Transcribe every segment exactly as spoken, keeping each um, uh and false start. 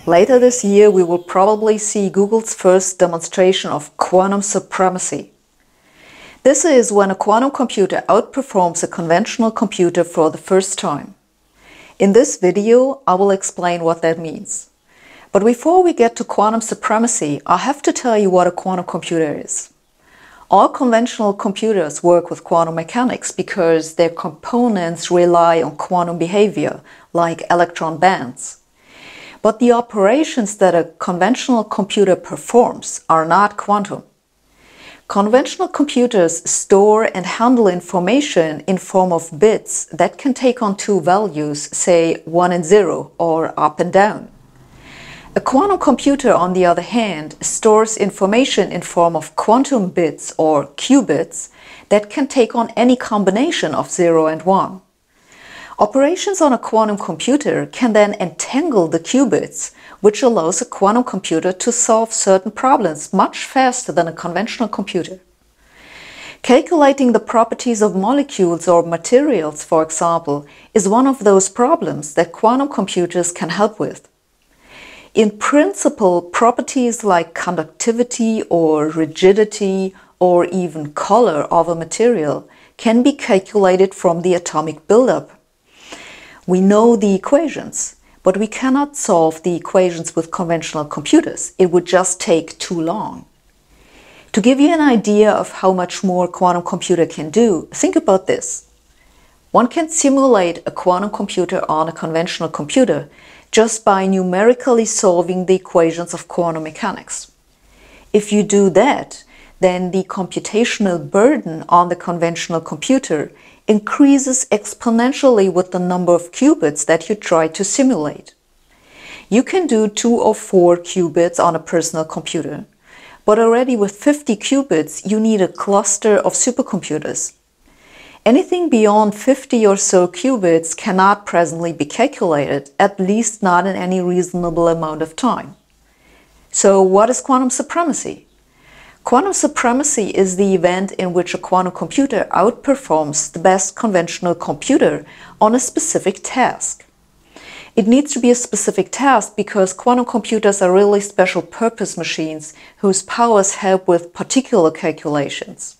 Later this year, we will probably see Google's first demonstration of quantum supremacy. This is when a quantum computer outperforms a conventional computer for the first time. In this video, I will explain what that means. But before we get to quantum supremacy, I have to tell you what a quantum computer is. All conventional computers work with quantum mechanics because their components rely on quantum behavior, like electron bands. But the operations that a conventional computer performs are not quantum. Conventional computers store and handle information in form of bits that can take on two values, say one and zero, or up and down. A quantum computer, on the other hand, stores information in form of quantum bits or qubits that can take on any combination of zero and one. Operations on a quantum computer can then entangle the qubits, which allows a quantum computer to solve certain problems much faster than a conventional computer. Calculating the properties of molecules or materials, for example, is one of those problems that quantum computers can help with. In principle, properties like conductivity or rigidity or even color of a material can be calculated from the atomic buildup. We know the equations, but we cannot solve the equations with conventional computers. It would just take too long. To give you an idea of how much more a quantum computer can do, think about this. One can simulate a quantum computer on a conventional computer just by numerically solving the equations of quantum mechanics. If you do that, then the computational burden on the conventional computer increases exponentially with the number of qubits that you try to simulate. You can do two or four qubits on a personal computer, but already with fifty qubits you need a cluster of supercomputers. Anything beyond fifty or so qubits cannot presently be calculated, at least not in any reasonable amount of time. So what is quantum supremacy? Quantum supremacy is the event in which a quantum computer outperforms the best conventional computer on a specific task. It needs to be a specific task because quantum computers are really special purpose machines whose powers help with particular calculations.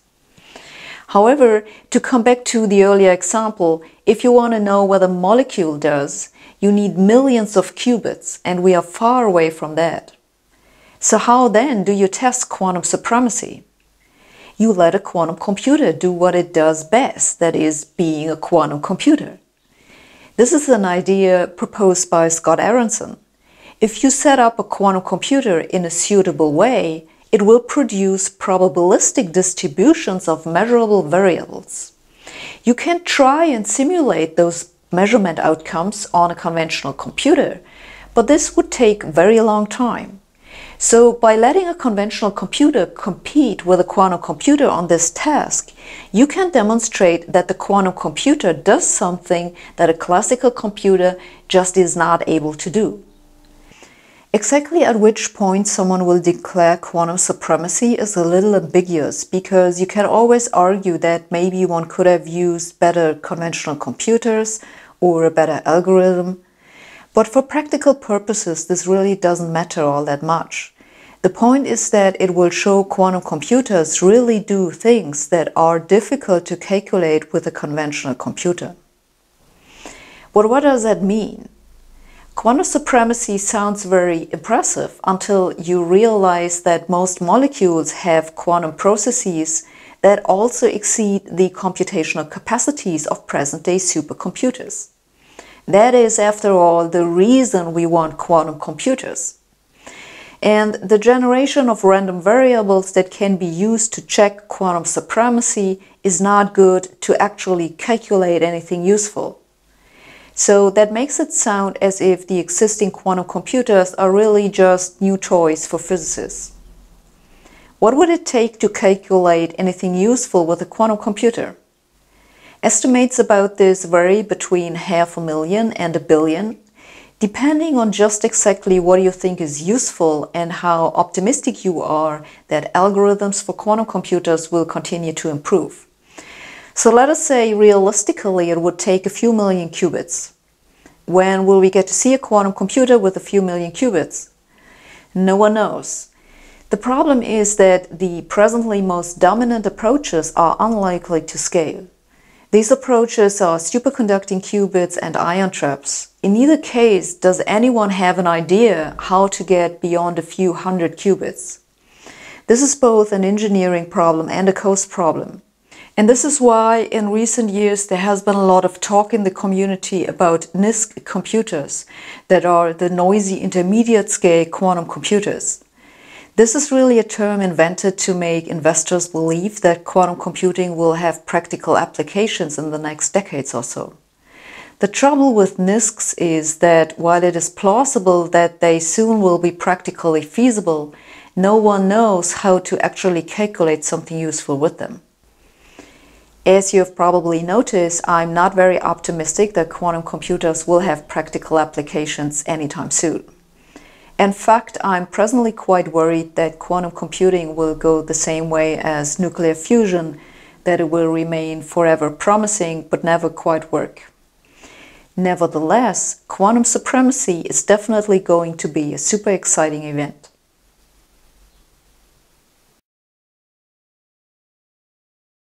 However, to come back to the earlier example, if you want to know what a molecule does, you need millions of qubits, and we are far away from that. So how then do you test quantum supremacy? You let a quantum computer do what it does best, that is, being a quantum computer. This is an idea proposed by Scott Aronson. If you set up a quantum computer in a suitable way, it will produce probabilistic distributions of measurable variables. You can try and simulate those measurement outcomes on a conventional computer, but this would take a very long time. So by letting a conventional computer compete with a quantum computer on this task, you can demonstrate that the quantum computer does something that a classical computer just is not able to do. Exactly at which point someone will declare quantum supremacy is a little ambiguous, because you can always argue that maybe one could have used better conventional computers or a better algorithm. But for practical purposes, this really doesn't matter all that much. The point is that it will show quantum computers really do things that are difficult to calculate with a conventional computer. But what does that mean? Quantum supremacy sounds very impressive until you realize that most molecules have quantum processes that also exceed the computational capacities of present-day supercomputers. That is, after all, the reason we want quantum computers. And the generation of random variables that can be used to check quantum supremacy is not good to actually calculate anything useful. So that makes it sound as if the existing quantum computers are really just new toys for physicists. What would it take to calculate anything useful with a quantum computer? Estimates about this vary between half a million and a billion, depending on just exactly what you think is useful and how optimistic you are that algorithms for quantum computers will continue to improve. So let us say realistically it would take a few million qubits. When will we get to see a quantum computer with a few million qubits? No one knows. The problem is that the presently most dominant approaches are unlikely to scale. These approaches are superconducting qubits and ion traps. In neither case does anyone have an idea how to get beyond a few hundred qubits. This is both an engineering problem and a cost problem. And this is why in recent years there has been a lot of talk in the community about N I S Q computers, that are the noisy intermediate scale quantum computers. This is really a term invented to make investors believe that quantum computing will have practical applications in the next decades or so. The trouble with N I S Qs is that while it is plausible that they soon will be practically feasible, no one knows how to actually calculate something useful with them. As you have probably noticed, I'm not very optimistic that quantum computers will have practical applications anytime soon. In fact, I'm presently quite worried that quantum computing will go the same way as nuclear fusion, that it will remain forever promising but never quite work. Nevertheless, quantum supremacy is definitely going to be a super exciting event.